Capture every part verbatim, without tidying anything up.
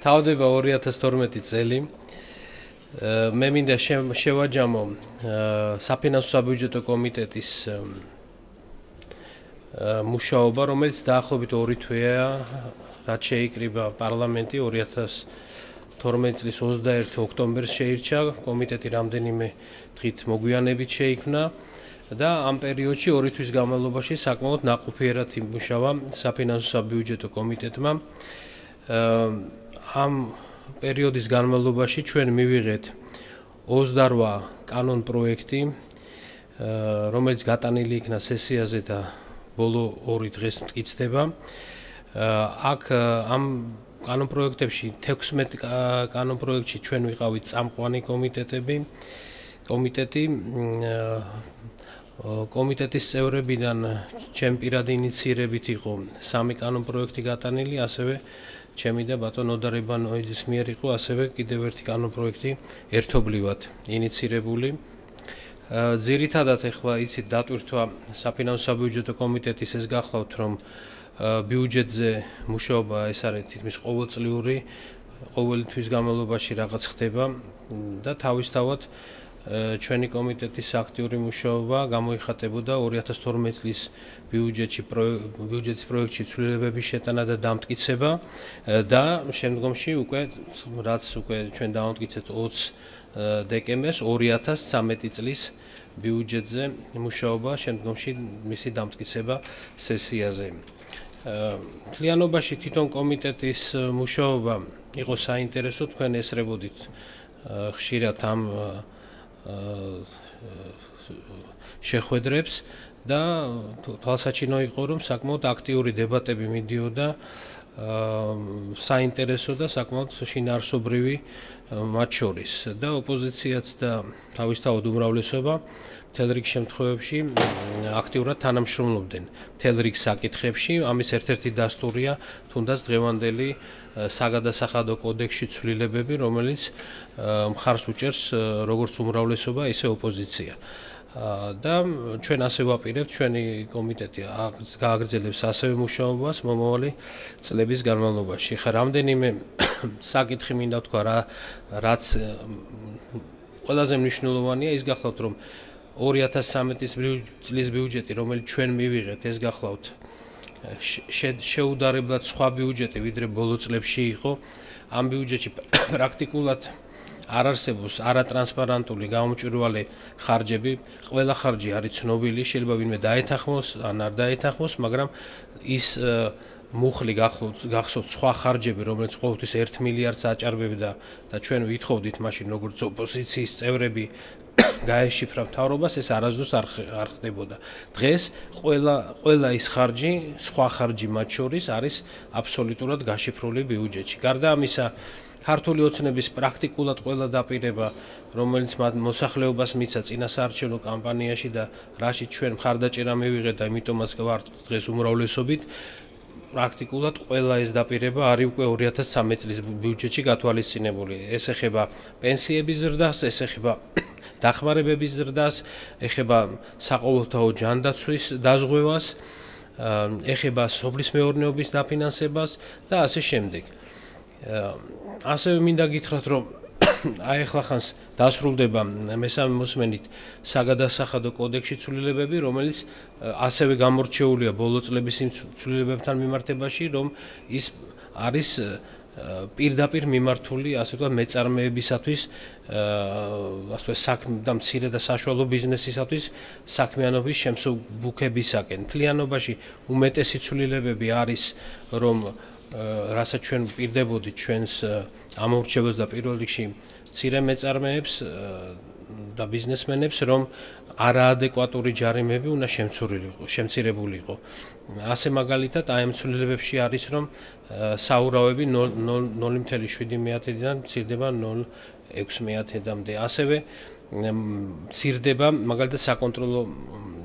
თავდება ორი ათას თორმეტი წელი. მე მინდა შევაჯამო საფინანსო საბიუჯეტო კომიტეტის მუშაობა, რომელიც დაახლოებით ორი თვეა, რაც შეიკრიბა პარლამენტი ორი ათას თორმეტი წლის ოცდაერთი ოქტომბერს შეირჩა, კომიტეტი რამდენიმე დღით მოგვიანებით შეიქმნა და ამ პერიოდში ორი თვის განმავლობაში საკმაოდ ნაყოფიერად იმუშავა საფინანსო საბიუჯეტო კომიტეტმა. ამ პერიოდის განმავლობაში ჩვენ მივიღეთ ოცდაორი კანონ პროექტი, რომელიც გატანილი იქნა სესიაზე და ბოლო ორი დღეს მტკიცდება. აქ ამ კანონ პროექტებში თექვსმეტი კანონ პროექტში ჩვენ ვიყავით წამყვანი კომიტეტები, კომიტეტი კომიტეტის წევრებიდან ჩემ პირადი ინიციირებით იყო სამი კანონ პროექტი გატანილი, ასევე ჩემი და ბატონ ოდარ ებანოიძის მიერ იყო ასევე კიდევ ერთი კანონ პროექტი ერთობლივად ინიციირებული. ძირითადად ახლა იცით დატვირთვა საფინანსო საბიუჯეტო კომიტეტის ეს გახლავთ, რომ ბიუჯეტზე მუშაობა ეს არის თითქმის ყოველწლიური, ყოველი თვის განმავლობაში რაღაც ხდება და თავისთავად ჩვენი კომიტეტის აქტიური მუშაობა გამოიხატებოდა ორი ათას თორმეტი წლის ბიუჯეტში ბიუჯეტის პროექტში ცვლილებების შეტანა და დამტკიცება და შემდგომში უკვე რაც უკვე ჩვენ დავამტკიცეთ ოცი დეკემბერს ორი ათას ცხრამეტი წლის ბიუჯეტზე მუშაობა, შემდგომში მისი დამტკიცება სესიაზე. მთლიანობაში თვითონ კომიტეტის მუშაობა იყო საინტერესო, თქვენ ესწრებოდით ხშირად ამ შეხვედრებს და თვალსაჩინო იყო, რომ საკმაოდ აქტიური დებატები მიდიოდა, საინტერესო და საკმაოდ შინაარსობრივი მათ შორის და ოპოზიციაც და თავისთავად უმრავლესობა მთელ რიგ შემთხვევებში აქტიურად თანამშრომლობდნენ მთელ რიგ საკითხებში. ამის ერთ-ერთი დასტურია თუნდაც დღევანდელი საგადასახადო კოდექსში ცვლილებები, რომელიც მხარს უჭერს როგორც უმრავლესობა, ისე ოპოზიცია. და ჩვენ ასე ვაპირებთ, ჩვენი კომიტეტი გააგრძელებს ასევე მუშაობას მომავალი წლების განმავლობაში. ხა რამდენიმე საკითხი მინდა თქვა, რაც ყველაზე მნიშვნელოვანია, ის გახლავთ, რომ ორი ათას ცხრამეტი წლის ბიუჯეტი, რომელიც ჩვენ მივიღეთ, ეს გახლავთ შეუდარებლად სხვა ბიუჯეტი, ვიდრე ბოლო წლებში იყო. ამ ბიუჯეტში პრაქტიკულად არ არსებობს არატრანსპარენტული გამომჭვირვალე ხარჯები, ყველა ხარჯი არის ცნობილი, შეიძლება ვინმე დაეთანხმოს ან არ დაეთანხმოს, მაგრამ ის მუხლი გახსოვთ სხვა ხარჯები, რომელიც ყოველთვის ერთ მილიარდს აჭარბებდა და ჩვენ ვითხოვდით მაშინ როგორც ოპოზიციის წევრები გაეშიფრა მთავრობას, ეს არასდროს არ ხდებოდა. დღეს ყველა ყველა ის ხარჯი, სხვა ხარჯი მათ შორის არის აბსოლუტურად გაშიფრული ბიუჯეტში. გარდა ამისა, ქართული ოცნების პრაქტიკულად ყველა დაპირება, რომელიც მათ მოსახლეობას მიცა წინა საარჩევნო კამპანიაში და რაშიც ჩვენ მხარდაჭერა მივიღეთ და იმიტომაც ვართ დღეს უმრავლესობით, პრაქტიკულად ყველა ეს დაპირება არის უკვე ორი ათას ცხრამეტი წლის ბიუჯეტში გათვალისწინებული. ეს ეხება პენსიების ზრდას, ეს ეხება დახმარებების ზრდას, ეხება საყოველთაო ჯანდაცვის დაზღვევას, ეხება სოფლის მეურნეობის დაფინანსებას და ასე შემდეგ. ასევე მინდა გითხრათ, რომ აი ახლა ხანს დასრულდება მესამე მოსმენით საგადასახადო კოდექსში ცვლილებები, რომელიც ასევე გამორჩეულია ბოლო წლების იმ ცვლილებებთან მიმართებაში, რომ ის არის პირდაპირ მიმართული, ასე ვთქვათ, მეწარმეებისათვის, ასე საქმე და მცირე და საშუალო ბიზნესისათვის საქმიანობის შემსუბუქებისაკენ. მთლიანობაში უმეტესი ცვლილებები არის, რომ რასაც ჩვენ პირდებოდით ჩვენს ამორჩევას და პირველ რიგში მცირე მეწარმეებს და ბიზნესმენებს, რომ არაადეკვატური ჯარიმები უნდა შემცირებული იყო. ასე მაგალითად, აი ამ ცვლილებებში არის, რომ საურავები ნული ათეული შვიდი მცირდება ნული ექვსი მცირდება. ასევე მცირდება მაგალითად საკონტროლო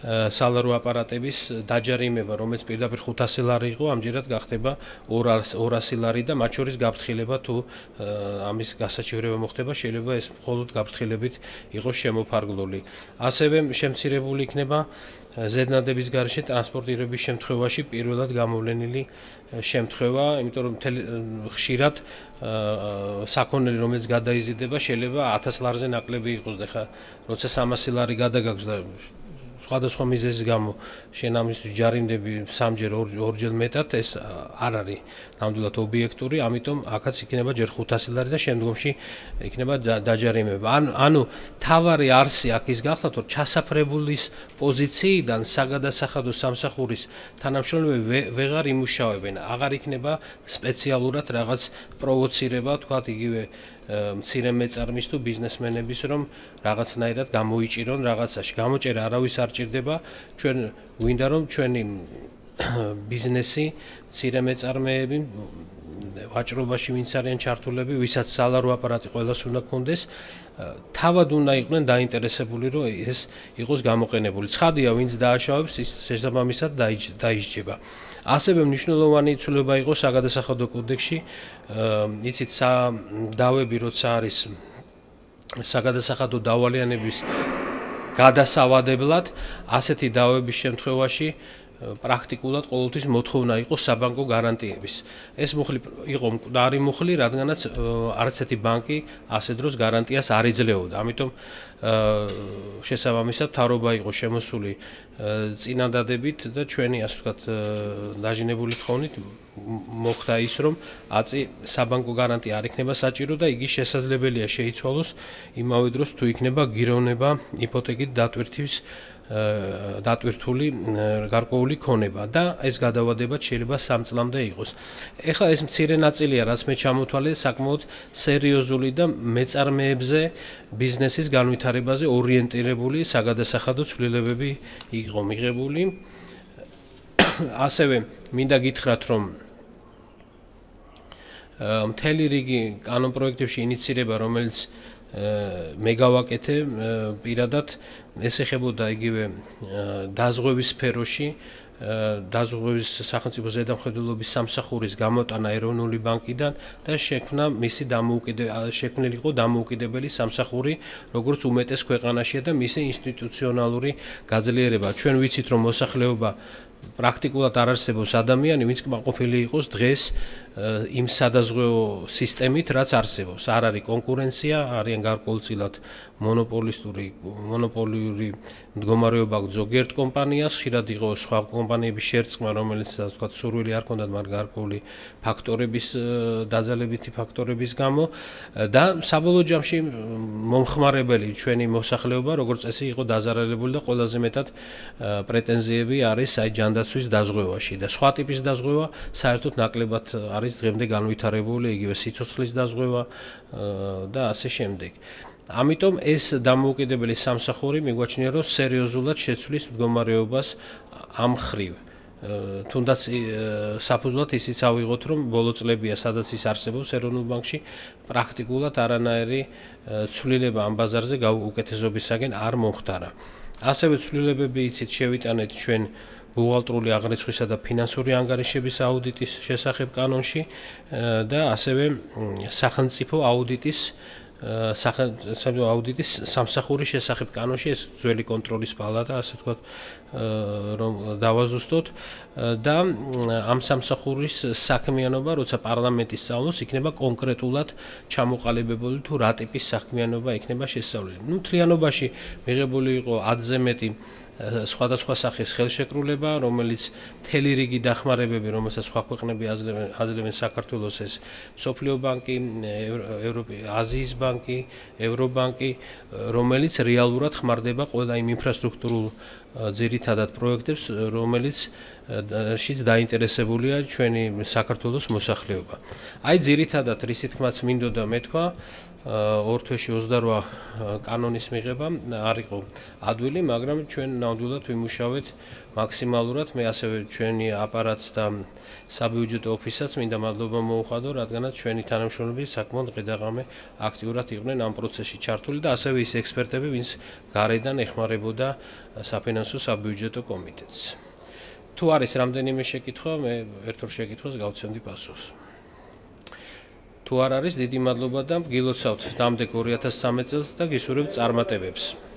სალარო აპარატების დაჯარიმება, რომელიც პირდაპირ ხუთასი ლარი იყო, ამჯერად გახდება ორასი ლარი და მათ შორის გაფრთხილება თუ ამის გასაჩივრება მოხდება, შეიძლება ეს მხოლოდ გაფრთხილებით იყოს შემოფარგლული. ასევე შემცირებული იქნება ზედნადების გარეშე ტრანსპორტირების შემთხვევაში პირველად გამოვლენილი შემთხვევა, იმიტომ რომ ხშირად საქონელი, რომელიც გადაიზიდება, შეიძლება ათას ლარზე ნაკლები იყოს და ხა როცა სამასი ლარი გადაგაქვს და სხვადასხვა მიზეზის გამო შენ ამის ჯარიმდები სამჯერ ორჯერ მეტად, ეს არ არის ნამდვილად ობიექტური, ამიტომ აქაც იქნება ჯერ ხუთასი ლარი და შემდგომში იქნება დაჯარიმება. ანუ თავარი არსი აქ ის გახლავთ, რომ ჩასაფრებულის პოზიციიდან საგადასახადო სამსახურის თანამშრომლები ვეღარ იმუშავებენ, აღარ იქნება სპეციალურად რაღაც პროვოცირება, თქვათ იგივე მცირე მეწარმის თუ ბიზნესმენების, რომ რაღაცნაირად გამოიჭირონ რაღაცაში. გამოჭერა არავის არ ჭირდება, ჩვენ გვინდა რომ ჩვენი ბიზნესი, მცირე მეწარმეები, ვაჭრობაში ვინც არიან ჩართულები, ვისაც სალარო აპარატი ყველას უნდა გქონდეს, თავად უნდა იყვნენ დაინტერესებული, რომ ეს იყოს გამოყენებული. ცხადია, ვინც დააშავებს, ის შესაბამისად დაიჯდება. ასევე მნიშვნელოვანი ცვლილება იყო საგადასახადო კოდექსში, იცით, დავები როცა არის საგადასახადო დავალიანების გადასავადებლად, ასეთი დავების შემთხვევაში პრაქტიკულად ყოველთვის მოთხოვნა იყო საბანკო გარანტიების. ეს მუხლი იყო მკვდარი მუხლი, რადგანაც არც ერთი ბანკი ასე დროს გარანტიას არ იძლეოდა. ამიტომ შესაბამისად მთავრობა იყო შემოსული წინადადებით და ჩვენი ასე ვთქვათ დაჟინებული თხოვნით მოხდა ის, რომ აწი საბანკო გარანტია არ იქნება საჭირო და იგი შესაძლებელია შეიცვალოს იმავე დროს თუ იქნება გიროვნება იპოთეკით დატვირთვის დატვირთული გარკვეული ქონება და ეს გადავადება შეიძლება სამ წლამდე იყოს. ეხლა ეს მცირე ნაწილია, რაც მე ჩამოთვალე, საკმაოდ სერიოზული და მეწარმეებზე, ბიზნესის განვითარებაზე ორიენტირებული საგადასახადო ცვლილებები იყო მიღებული. ასევე მინდა გითხრათ, რომ მთელი რიგი კანონპროექტებში ინიცირება, რომელიც მე გავაკეთე პირადად, ეს ეხებოდა იგივე დაზღვევის სფეროში, დაზღვევის სახელმწიფო ზედამხედველობის სამსახურის გამოტანა ეროვნული ბანკიდან და შექმნა მისი დამოუკიდებელი შექმნილი იყო დამოუკიდებელი სამსახური, როგორც უმეტეს ქვეყანაშია და მისი ინსტიტუციონალური გაძლიერება. ჩვენ ვიცით, რომ მოსახლეობა პრაქტიკულად არ არსებობს ადამიანი, ვინც კმაყოფილი იყოს დღეს იმ სადაზღვეო სისტემით, რაც არსებობს. არ არის კონკურენცია, არიან გარკვეულწილად მონოპოლისტური მონოპოლიური მდგომარეობა ზოგიერთ კომპანიას, ხშირად იყო სხვა კომპანიების შერწყმა, რომელიც ასე ვთქვათ, სურვილი არ ჰქონდათ, მაგრამ გარკვეული ფაქტორების დაძალებითი ფაქტორების გამო და საბოლოო ჯამში მომხმარებელი ჩვენი მოსახლეობა, როგორც წესი, იყო დაზარალებული და ყველაზე მეტად პრეტენზიები არის აი ჯანდაცვის დაზღვევაში და სხვა ტიპის დაზღვევა საერთოდ ნაკლებად არის დღემდე განვითარებული, იგივე სიცოცხლის დაზღვევა და ასე შემდეგ. ამიტომ ეს დამოუკიდებელი სამსახური მიგვაჩნია, რომ სერიოზულად შეცვლის მდგომარეობას ამ მხრივ. თუნდაც საფუძვლად ისიც ავიღოთ, რომ ბოლო წლებია, სადაც ის არსებობს ეროვნულ ბანკში, პრაქტიკულად არანაირი ცვლილება ამ ბაზარზე უკეთესობისაგან არ მომხდარა. ასევე ცვლილებები იცით შევიტანეთ ჩვენ ბუღალტრული აღრიცხვისა და ფინანსური ანგარიშების აუდიტის შესახებ კანონში და ასევე სახელმწიფო აუდიტის სახელმწიფო აუდიტის სამსახურის შესახებ კანონში, ეს ძველი კონტროლის პალატა, ასე ვთქვათ, რომ დავაზუსტოთ და ამ სამსახურის საქმიანობა, როცა პარლამენტი სწავლობს, იქნება კონკრეტულად ჩამოყალიბებული თუ რა ტიპის საქმიანობა იქნება შესწავლილი. ნუ მთლიანობაში მიღებული იყო ათზე მეტი სხვადასხვა სახის ხელშეკრულება, რომელიც მთელი რიგი დახმარებები, რომელსაც სხვა ქვეყნები აძლევენ საქართველოს, ეს მსოფლიო ბანკი, აზიის ბანკი, ევრობანკი, რომელიც რეალურად ხმარდება ყველა იმ ინფრასტრუქტურულ ძირითადად პროექტებს, რომელიც შიც დაინტერესებულია ჩვენი საქართველოს მოსახლეობა. აი ძირითადად რისი თქმაც მინდოდა მეთქვა, ორ თვეში ოცდარვა კანონის მიღება არ იყო ადვილი, მაგრამ ჩვენ ნამდვილად ვიმუშავეთ მაქსიმალურად. მე ასევე ჩვენი აპარატს და საბიუჯეტო ოფისსაც მინდა მადლობა მოუხადო, რადგანაც ჩვენი თანამშრომლები საკმაოდ ყედაღამე აქტიურად იყვნენ ამ პროცესში ჩართული და ასევე ის ექსპერტები, ვინც გარედან ეხმარებოდა საფინანსო საბიუჯეტო კომიტეტს. თუ არის რამდენიმე შეკითხვა, მე ერთ ორ შეკითხვას გავცემდი პასუხს. თუ არ არის, დიდი მადლობა და გილოცავთ დამდეგ ორი ათას ცხრამეტ წელს და გისურვებთ წარმატებებს.